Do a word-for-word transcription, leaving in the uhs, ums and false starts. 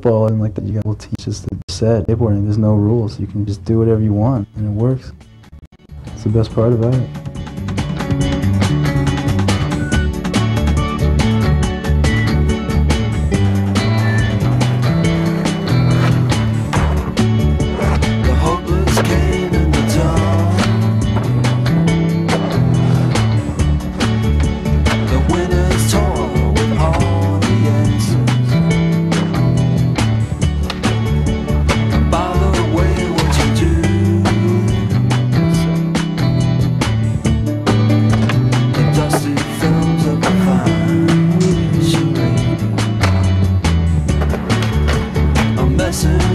football and like that, you got will teach us the set skateboarding. There's no rules. You can just do whatever you want, and it works. It's the best part about it. Messenger